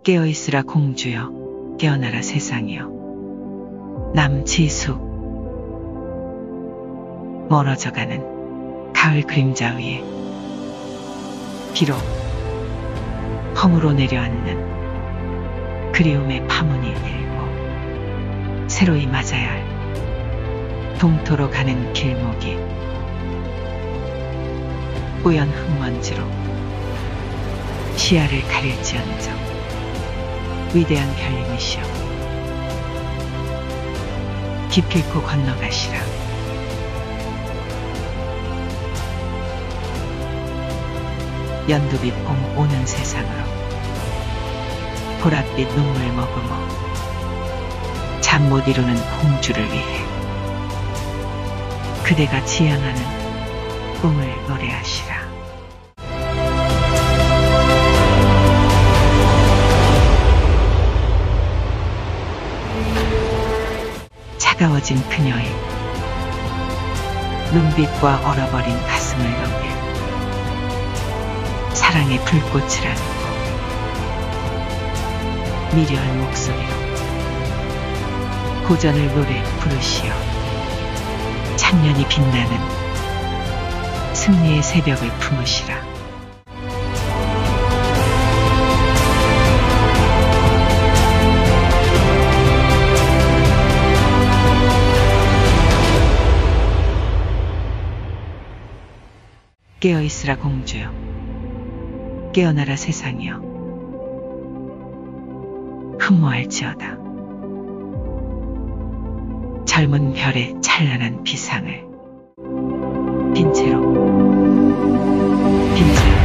깨어있으라 공주여, 깨어나라 세상이여. 남지숙. 멀어져가는 가을 그림자 위에 비록 험으로 내려앉는 그리움의 파문이 일고 새로이 맞아야 할 동토로 가는 길목이 뿌연 흙먼지로 시야를 가릴지언정 위대한 별님이시여 깊길고 건너가시라. 연두빛 봄 오는 세상으로 보랏빛 눈물 머금어 잠 못 이루는 공주를 위해 그대가 지향하는 꿈을 노래하시라. 차가워진 그녀의 눈빛과 얼어버린 가슴을 녹일 사랑의 불꽃을 안고 미려한 목소리로 고전을 노래 부르시어 창년이 빛나는 승리의 새벽을 품으시라. 깨어있으라 공주여, 깨어나라 세상이여. 흠모할지어다 젊은 별의 찬란한 비상을 빈 채로